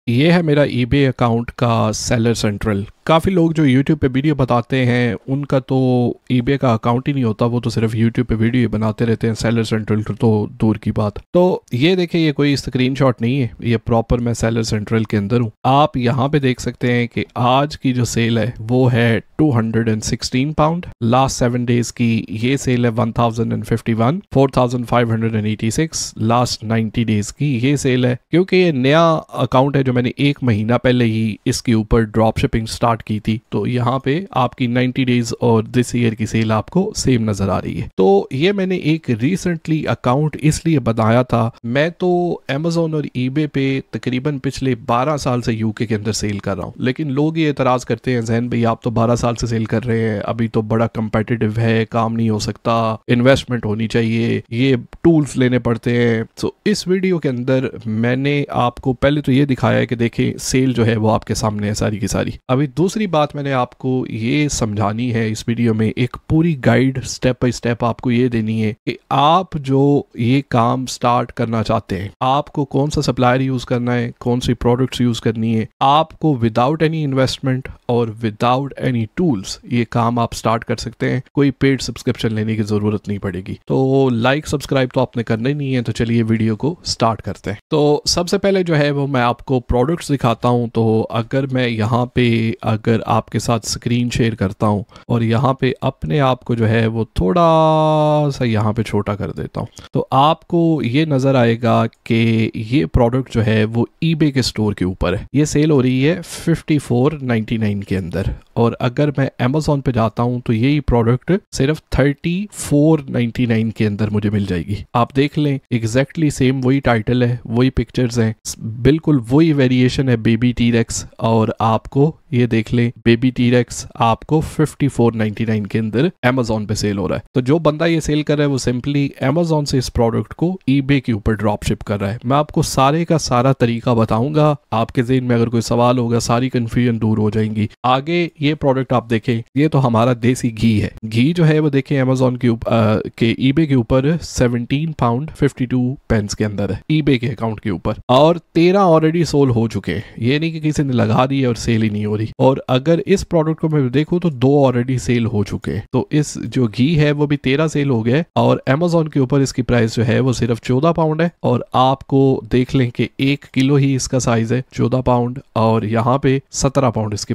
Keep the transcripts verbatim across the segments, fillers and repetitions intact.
ये है मेरा ईबे अकाउंट का सेलर सेंट्रल। काफ़ी लोग जो यूट्यूब पे वीडियो बताते हैं उनका तो ईबे का अकाउंट ही नहीं होता, वो तो सिर्फ यूट्यूब पे वीडियो बनाते रहते हैं। सेलर सेंट्रल तो दूर की बात। तो ये देखिए, ये कोई स्क्रीनशॉट नहीं है, ये प्रॉपर मैं सेलर सेंट्रल के अंदर हूँ। आप यहाँ पे देख सकते हैं कि आज की जो सेल है वो है two hundred sixteen pound. Last seven days की ये सेल है one thousand fifty one, four thousand five hundred eighty six. Last ninety days की ये सेल है, क्योंकि ये नया अकाउंट है जो मैंने एक महीना पहले ही इसके ऊपर ड्रॉप शिपिंग स्टार्ट की थी। तो यहाँ पे आपकी नाइन्टी डेज और दिस ईयर की सेल आपको सेम नजर आ रही है। तो ये मैंने एक रिसेंटली अकाउंट इसलिए बनाया था, मैं तो Amazon और eBay पे तकरीबन पिछले बारह साल से यूके के अंदर सेल कर रहा हूँ। लेकिन लोग ये एतराज करते हैं, जहन भाई आप तो बारह साल से सेल कर रहे हैं, अभी तो बड़ा कंपेटिटिव है, काम नहीं हो सकता, इन्वेस्टमेंट होनी चाहिए, ये टूल्स लेने पड़ते हैं। तो इस वीडियो के अंदर मैंने आपको पहले तो ये दिखाया है कि देखिए सेल जो है वो आपके सामने है सारी की सारी। अभी दूसरी बात मैंने आपको ये समझानी है इस वीडियो में, एक पूरी गाइड स्टेप बाय स्टेप आपको ये देनी है कि आप जो ये काम स्टार्ट करना चाहते हैं, आपको कौन सा सप्लायर यूज करना है, कौन सी प्रोडक्ट्स यूज करनी है, आपको विदाउट एनी इन्वेस्टमेंट और विदाउट एनी टूल्स ये काम आप स्टार्ट कर सकते हैं। कोई पेड सब्सक्रिप्शन लेने की जरूरत नहीं पड़ेगी। तो लाइक सब्सक्राइब तो आपने करना ही नहीं है। तो चलिए वीडियो को स्टार्ट करते हैं। तो सबसे पहले जो है वो मैं आपको प्रोडक्ट्स दिखाता हूं। तो अगर मैं यहाँ पे अगर आपके साथ स्क्रीन शेयर करता हूं और यहाँ पे अपने आप को जो है वो थोड़ा सा यहाँ पे छोटा कर देता हूं, तो आपको ये नजर आएगा कि ये प्रोडक्ट जो है वो ईबे के स्टोर के ऊपर है। ये सेल हो रही है फिफ्टी फोर नाइन्टी नाइन के अंदर। और अगर मैं Amazon पे जाता हूं तो यही प्रोडक्ट सिर्फ थर्टी फोर नाइन्टी नाइन के अंदर मुझे मिल जाएगी। आप देख लें, एग्जैक्टली सेम वही टाइटल है, वही पिक्चर्स हैं, बिल्कुल वही वेरिएशन है बेबी टी-रेक्स। और आपको ये देख लें, बेबी टी-रेक्स आपको फिफ्टी फोर नाइन्टी नाइन के अंदर Amazon पे सेल हो रहा है। तो जो बंदा ये सेल कर रहा है वो सिंपली Amazon से इस प्रोडक्ट को eBay के ऊपर ड्रॉप शिप कर रहा है। मैं आपको सारे का सारा तरीका बताऊंगा। आपके ज़हन में अगर कोई सवाल होगा, सारी कंफ्यूजन दूर हो जाएंगी। आगे ये प्रोडक्ट आप देखें, ये तो हमारा देसी घी है। घी जो है वो देखें Amazon के ऊपर के eBay के ऊपर seventeen pound fifty two pence के अंदर है eBay के अकाउंट के ऊपर, और तेरह ऑलरेडी सोल हो चुके हैं। ये नहीं कि किसी ने लगा दी है और सेल ही नहीं हो रही। और अगर इस प्रोडक्ट को मैं देखूं तो दो ऑलरेडी सेल हो चुके हैं। तो इस जो घी है वो भी तेरह सेल हो गए और Amazon के ऊपर इसकी प्राइस जो है वो सिर्फ चौदह पाउंड है। और आपको देख लें कि एक किलो ही इसका साइज है चौदह पाउंड, और यहाँ पे सत्रह पाउंड इसकी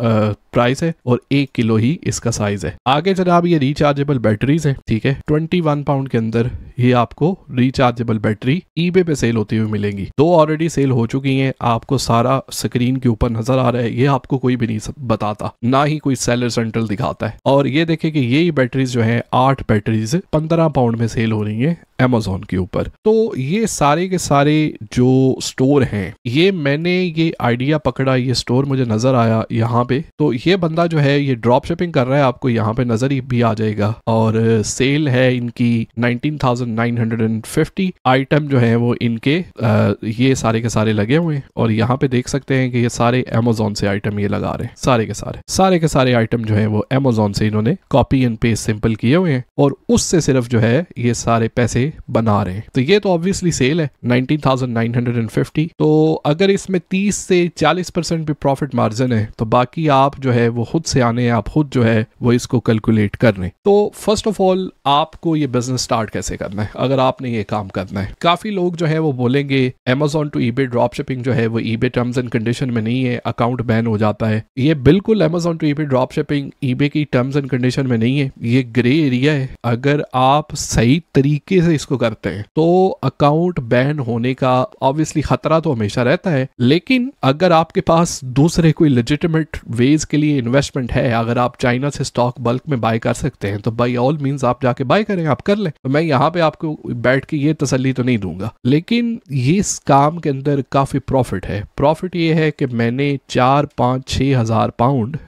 प्राइस है और एक किलो ही इसका साइज है। आगे जनाब ये रिचार्जेबल बैटरीज है, ठीक है, ट्वेंटी वन पाउंड के अंदर ये आपको रिचार्जेबल बैटरी ईबे पे सेल होती हुई मिलेंगी। दो ऑलरेडी सेल हो चुकी हैं, आपको सारा स्क्रीन के ऊपर नजर आ रहा है। ये आपको कोई भी नहीं बताता, ना ही कोई सेलर सेंट्रल दिखाता है। और ये देखें कि यही बैटरीज जो है आठ बैटरीज पंद्रह पाउंड में सेल हो रही है Amazon के ऊपर। तो ये सारे के सारे जो स्टोर हैं, ये मैंने ये आइडिया पकड़ा, ये स्टोर मुझे नजर आया यहाँ पे। तो ये बंदा जो है ये ड्रॉप शिपिंग कर रहा है, आपको यहाँ पे नजर ही भी आ जाएगा। और सेल है इनकी nineteen thousand nine hundred fifty item जो है वो इनके आ, ये सारे के सारे लगे हुए हैं। और यहाँ पे देख सकते हैं कि ये सारे Amazon से आइटम ये लगा रहे हैं, सारे के सारे सारे के सारे आइटम जो है वो Amazon से इन्होंने कॉपी एंड पेस्ट सिंपल किए हुए हैं और उससे सिर्फ जो है ये सारे पैसे बना रहे हैं। तो ये तो ऑब्वियसली सेल है nineteen thousand nine hundred fifty. तो अगर इसमें तीस से चालीस परसेंट भी प्रॉफिट मार्जिन है तो बाकी आप जो है वो खुद से आने हैं, आप खुद जो है वो इसको कैलकुलेट कर रहे हैं। तो फर्स्ट ऑफ ऑल आपको ये बिजनेस स्टार्ट कैसे करना है अगर आपने ये काम करना है। काफी लोग जो है वो बोलेंगे Amazon to eBay drop shipping जो है वो eBay टर्म्स एंड कंडीशन में नहीं है, अकाउंट बैन हो जाता है। ये बिल्कुल Amazon to eBay drop shipping eBay की टर्म्स एंड कंडीशन में नहीं है, ये ग्रे एरिया है। अगर आप सही तरीके से इसको करते हैं तो अकाउंट बैन होने का ऑब्वियसली खतरा तो हमेशा रहता है। लेकिन अगर आपके पास दूसरे कोई लेजिटिमेट वेज के लिए इन्वेस्टमेंट है, अगर आप चाइना से स्टॉक बल्क में बाय कर सकते हैं तो बाय ऑल मींस आप जाके बाय करें, आप कर लें। तो मैं यहाँ पे आपको बैठ के ये तसल्ली तो नहीं दूंगा, लेकिन ये इस काम के अंदर काफी प्रॉफिट है। प्रॉफिट ये है कि मैंने चार पाँच छः हजार पाउंड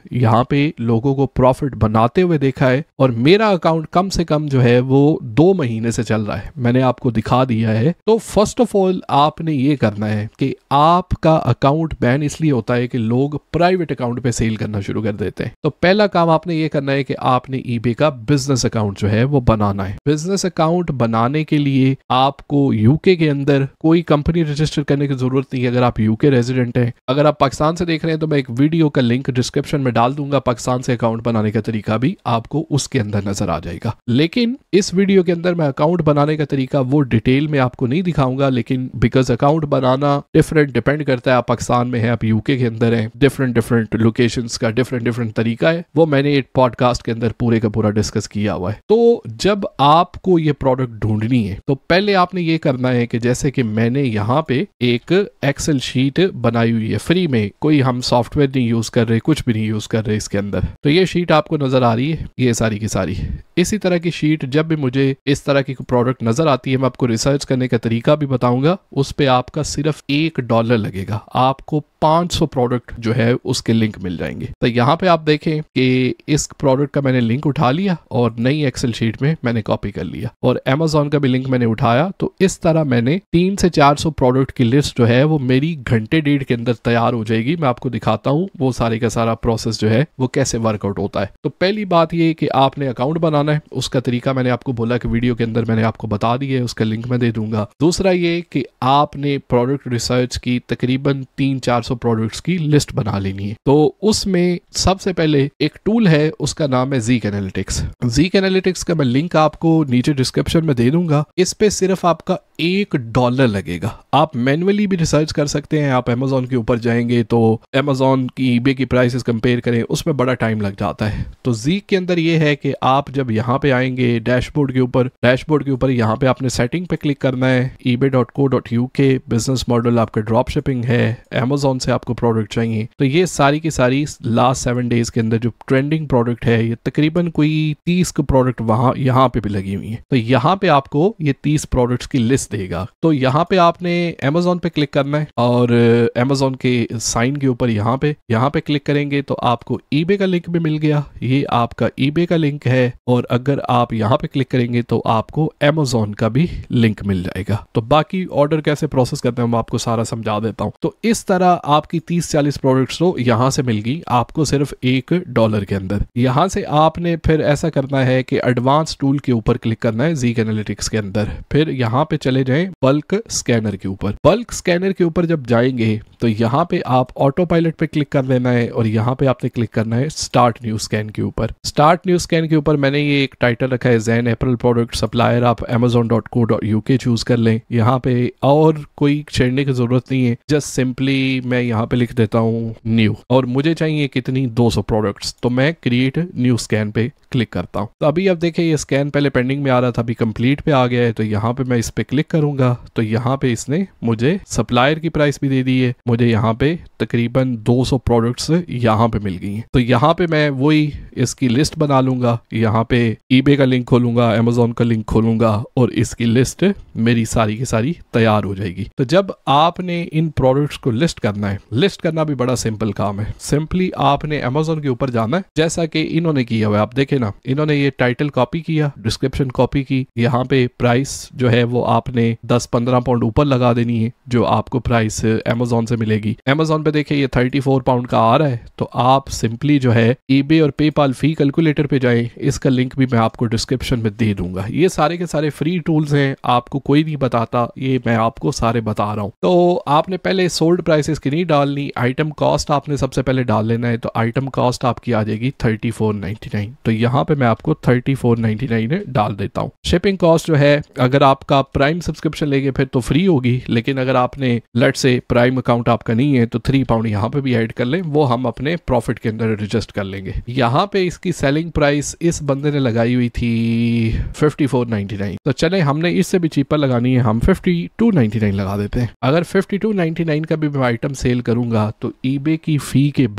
यहाँ पे लोगों को प्रॉफिट बनाते हुए देखा है और मेरा अकाउंट कम से कम जो है वो दो महीने से चल रहा है, मैंने आपको दिखा दिया है। तो फर्स्ट ऑफ ऑल आपने ये करना है कि आपका अकाउंट बैन इसलिए होता है कि लोग प्राइवेट अकाउंट पे सेल करना शुरू कर देते हैं। तो पहला काम आपने ये करना है कि आपने ईबे का बिजनेस अकाउंट जो है वो बनाना है। बिजनेस अकाउंट बनाने के लिए आपको यूके के अंदर कोई कंपनी रजिस्टर करने की जरूरत नहीं है अगर आप यूके रेजिडेंट हैं। अगर आप पाकिस्तान से देख रहे हैं तो मैं एक वीडियो का लिंक डिस्क्रिप्शन में डाल दूंगा, पाकिस्तान से अकाउंट बनाने का तरीका भी आपको उसके अंदर नजर आ जाएगा। लेकिन इस वीडियो के अंदर मैं अकाउंट बनाने का तरीका वो डिटेल में आपको नहीं दिखाऊंगा, लेकिन बिकॉज अकाउंट बनाना डिफरेंट डिपेंड करता है, आप पाकिस्तान में है, आप यूके के अंदर है, डिफरेंट डिफरेंट लोकेशंस का डिफरेंट डिफरेंट तरीका है, वो मैंने एक पॉडकास्ट के अंदर पूरे का पूरा डिस्कस किया हुआ है। तो जब आपको ये प्रोडक्ट ढूंढनी है तो पहले आपने ये करना है कि जैसे कि मैंने यहाँ पे एक एक्सेल शीट बनाई हुई है फ्री में, कोई हम सॉफ्टवेयर नहीं यूज कर रहे, कुछ भी नहीं यूज कर रहे इसके अंदर। तो ये शीट आपको नजर आ रही है, ये सारी की सारी। इसी तरह की शीट जब भी मुझे इस तरह की प्रोडक्ट नजर आती है, मैं आपको रिसर्च करने का तरीका भी बताऊंगा। उस पे आपका सिर्फ एक डॉलर लगेगा, आपको पाँच सौ प्रोडक्ट जो है उसके लिंक मिल जाएंगे। तो यहाँ पे आप देखें कि इस प्रोडक्ट का मैंने लिंक उठा लिया और नई एक्सेल शीट में मैंने कॉपी कर लिया, और अमेजोन का भी लिंक मैंने उठाया। तो इस तरह मैंने तीन से चार सौ प्रोडक्ट की लिस्ट जो है वो मेरी घंटे डेढ़ के अंदर तैयार हो जाएगी। मैं आपको दिखाता हूँ वो सारे का सारा प्रोसेस जो है वो कैसे वर्कआउट होता है। तो पहली बात ये कि आपने अकाउंट बनाना है, उसका तरीका मैंने आपको बोला कि वीडियो के अंदर मैंने आपको बता दी है, उसका लिंक मैं दे दूंगा। दूसरा ये कि आपने प्रोडक्ट रिसर्च की तकरीबन तीन चार सौ प्रोडक्ट्स की लिस्ट बना लेनी है। तो उसमें सबसे पहले एक टूल है, उसका नाम है ज़ीक एनालिटिक्स। ज़ीक एनालिटिक्स का मैं लिंक आपको नीचे डिस्क्रिप्शन में दे दूंगा। इस पे सिर्फ आपका एक डॉलर लगेगा। आप मैन्युअली भी रिसर्च कर सकते हैं, आप अमेजोन के ऊपर जाएंगे तो अमेजोन की ईबे की प्राइसेस कंपेयर करें, उसमें बड़ा टाइम लग जाता है। तो ज़ीक के अंदर ये है कि आप जब यहाँ पे आएंगे डैशबोर्ड के ऊपर, डैशबोर्ड के ऊपर यहाँ पे आपने सेटिंग पे क्लिक करना है, eBay dot co dot U K, business model आपका ड्रॉप शिपिंग है, अमेजोन से आपको प्रोडक्ट चाहिए। तो ये सारी की सारी लास्ट सेवन डेज के अंदर जो ट्रेंडिंग प्रोडक्ट है, ये तकरीबन कोई तीस को प्रोडक्ट वहां यहाँ पे भी लगी हुई है। तो यहाँ पे आपको ये तीस प्रोडक्ट्स की लिस्ट देगा। तो यहाँ पे आपने अमेजोन पे क्लिक करना है और अमेजोन के साइन के ऊपर यहाँ पे यहाँ पे क्लिक करेंगे तो आपको ईबे का लिंक भी मिल गया। ये आपका ईबे का लिंक है, और अगर आप यहाँ पे क्लिक करेंगे तो आपको अमेजोन का भी लिंक मिल जाएगा। तो बाकी ऑर्डर कैसे प्रोसेस करते हैं मैं आपको सारा समझा देता हूँ। तो इस तरह आपकी तीस चालीस प्रोडक्ट्स तो यहाँ से मिल गई आपको सिर्फ एक डॉलर के अंदर। यहाँ से आपने फिर ऐसा करना है कि एडवांस टूल के ऊपर क्लिक करना है ज़ीक एनालिटिक्स के अंदर, फिर यहाँ पे चले जाएं बल्क स्कैनर के ऊपर। बल्क स्कैनर के ऊपर जब जाएंगे तो यहाँ पे आप ऑटो पायलट पे क्लिक कर देना है, और यहाँ पे आपने क्लिक करना है स्टार्ट न्यू स्कैन के ऊपर। स्टार्ट न्यू स्कैन के ऊपर मैंने ये एक टाइटल रखा है ज़ैन अप्रैल प्रोडक्ट सप्लायर, आप Amazon dot co dot U K choose कर लें। यहाँ पे और कोई छेड़ने की जरूरत नहीं है, जस्ट सिंपली मैं यहाँ पे लिख देता हूँ न्यू, और मुझे चाहिए कितनी दो सौ प्रोडक्ट्स। तो मैं क्रिएट न्यू स्कैन पे क्लिक करता हूँ। तो अभी अब देखिए ये स्कैन पहले पेंडिंग में आ रहा था, अभी कंप्लीट पे आ गया है। तो यहाँ पे मैं इस पे क्लिक करूंगा तो यहाँ पे इसने मुझे सप्लायर की प्राइस भी दे दी है, मुझे यहाँ पे तकरीबन दो सौ प्रोडक्ट्स यहाँ पे मिल गई हैं। तो यहाँ पे मैं वही इसकी लिस्ट बना लूंगा, यहाँ पे ईबे का लिंक खोलूंगा, अमेजोन का लिंक खोलूंगा, और इसकी लिस्ट मेरी सारी की सारी तैयार हो जाएगी। तो जब आपने इन प्रोडक्ट्स को लिस्ट करना है, लिस्ट करना भी बड़ा सिंपल काम है। सिंपली आपने अमेजोन के ऊपर जाना है, जैसा कि इन्होंने किया हुआ है। आप देखें ना, इन्होंने ये टाइटल कॉपी किया, डिस्क्रिप्शन कॉपी की, यहाँ पे प्राइस जो है वो आपने दस पंद्रह पाउंड ऊपर लगा देनी है, जो आपको प्राइस अमेजोन से मिलेगी। अमेजोन पे देखिए ये चौंतीस पाउंड का आ रहा है, तो आप सिंपली जो है ईबे और पेपाल फी कैलकुलेटर पे जाएं, इसका लिंक भी मैं आपको डिस्क्रिप्शन में दे दूंगा। ये सारे के सारे फ्री टूल्स हैं, आपको कोई नहीं बताता, ये मैं आपको सारे बता रहा हूँ। तो आपने पहले सोल्ड प्राइसेस की नहीं डालनी, आइटम कॉस्ट आपने सबसे पहले डाल लेना है। तो आइटम कॉस्ट आपकी आ जाएगी थर्टी फोर नाइनटी नाइन, तो यहाँ पे मैं आपको थर्टी फोर नाइनटी नाइन डाल देता हूँ। शिपिंग कॉस्ट जो है, अगर आपका प्राइम सब्सक्रिप्शन लेंगे फिर तो फ्री होगी, लेकिन अगर आपने लेट से प्राइम अकाउंट आपका नहीं है तो थ्री पाउंड यहाँ पे भी ऐड कर लें, वो हम अपने प्रॉफिट के अंदर एडजस्ट कर लेंगे। यहाँ पे इसकी सेलिंग प्राइस इस बंदे ने लगाई हुई थी फिफ्टी फोर नाइनटी नाइन, तो चले हमने इससे भी चीपर लगानी है, हम फिफ्टी टू नाइनटी नाइन लगा देते हैं। अगर फिफ्टी टू नाइनटी नाइन का भी मैं आइटम सेल करूंगा तो ईबे की फी के बाद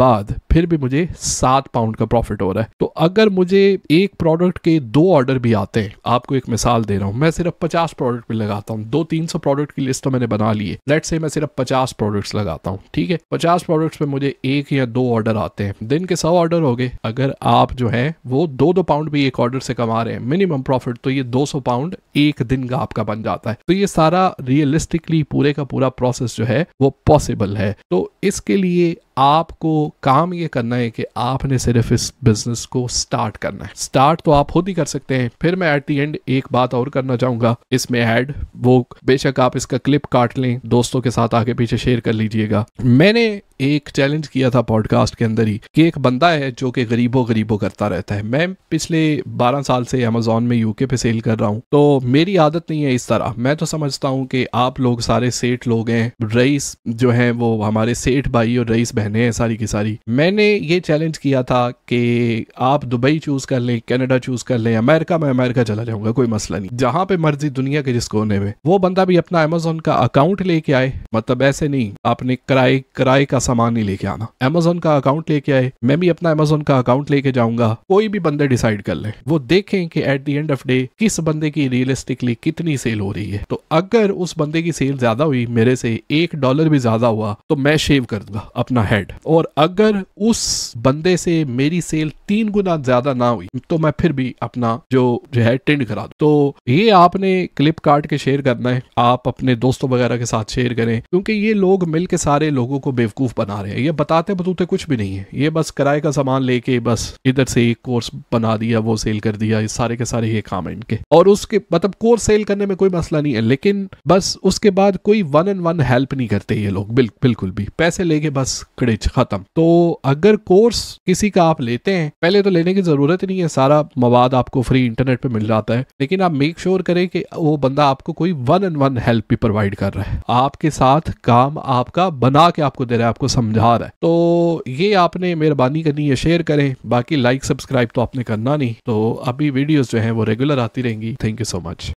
फिर भी मुझे सात पाउंड का प्रॉफिट हो रहा है। तो अगर मुझे एक प्रोडक्ट के दो ऑर्डर भी आते हैं, आपको एक मिसाल दे रहा हूं, मैं सिर्फ पचास प्रोडक्ट भी लगाता हूं, दो तीन सौ प्रोडक्ट की लिस्ट तो मैंने बना ली है, लेट्स से मैं सिर्फ पचास प्रोडक्ट्स लगाता हूं, ठीक है, पचास प्रोडक्ट्स पे मुझे एक या दो ऑर्डर आते हैं, दिन के सौ ऑर्डर हो गए। अगर आप जो है वो दो दो पाउंड भी एक ऑर्डर से कमा रहे हैं मिनिमम प्रॉफिट, तो ये दो सौ पाउंड एक दिन का आपका बन जाता है। तो ये सारा रियलिस्टिकली पूरे का पूरा प्रोसेस जो है वो पॉसिबल है। तो इसके लिए आपको काम ये करना है कि आपने सिर्फ इस बिजनेस को स्टार्ट करना है। स्टार्ट तो आप खुद ही कर सकते हैं। फिर मैं एट द एंड एक बात और करना चाहूंगा इसमें ऐड, वो बेशक आप इसका क्लिप काट लें, दोस्तों के साथ आगे पीछे शेयर कर लीजिएगा। मैंने एक चैलेंज किया था पॉडकास्ट के अंदर ही कि एक बंदा है जो कि गरीबों गरीबों करता रहता है। मैं पिछले बारह साल से अमेजोन में यूके पे सेल कर रहा हूँ, तो मेरी आदत नहीं है इस तरह। मैं तो समझता हूँ कि आप लोग सारे सेठ लोग हैं, रईस जो हैं वो हमारे सेठ भाई और रईस बहनें हैं सारी की सारी। मैंने ये चैलेंज किया था कि आप दुबई चूज कर लें, कनाडा चूज कर लें, अमेरिका में अमेरिका चला जाऊंगा, कोई मसला नहीं, जहां पे मर्जी दुनिया के जिस कोने में। वो बंदा भी अपना अमेजोन का अकाउंट लेके आए, मतलब ऐसे नहीं आपने किराए किराए का सामान नहीं लेके आना, अमेजोन का अकाउंट लेके आए, मैं भी अपना अमेजोन का अकाउंट लेके जाऊंगा। कोई भी बंदे डिसाइड कर ले, वो देखें कि at the end of day किस बंदे की रियलिस्टिकली कितनी सेल हो रही है। तो अगर उस बंदे की सेल ज्यादा हुई, मेरे से एक डॉलर भी ज्यादा हुआ, तो मैं शेव कर दूंगा अपना हेड। और अगर उस बंदे से मेरी सेल तीन गुना ज्यादा ना हुई, तो मैं फिर भी अपना जो जो है टेंड करा दूं। तो ये आपने क्लिप काट के शेयर करना है, आप अपने दोस्तों वगैरह के साथ शेयर करें, क्योंकि ये लोग मिलके सारे लोगों को बेवकूफ बना रहे हैं। ये बताते बतूते कुछ भी नहीं है, ये बस किराए का सामान लेके बस इधर से एक कोर्स बना दिया, वो सेल कर दिया, ये सारे के सारे ये काम है इनके। और उसके मतलब कोर्स सेल करने में कोई मसला नहीं है, लेकिन बस उसके बाद कोई वन एंड वन हेल्प नहीं करते ये लोग, बिल, बिल्कुल भी पैसे लेके बस कड़िच खत्म। तो अगर कोर्स किसी का आप लेते हैं, पहले तो लेने की जरूरत नहीं है, सारा मवाद आपको फ्री इंटरनेट पे मिल जाता है, लेकिन आप मेक श्योर करें कि वो बंदा आपको कोई वन एंड वन हेल्प भी प्रोवाइड कर रहा है, आपके साथ काम आपका बना के आपको दे रहा है, आपको समझा रहा है। तो ये आपने मेहरबानी करनी है, शेयर करें। बाकी लाइक सब्सक्राइब तो आपने करना नहीं। तो अभी वीडियोस जो हैं वो रेगुलर आती रहेंगी। Thank you so much.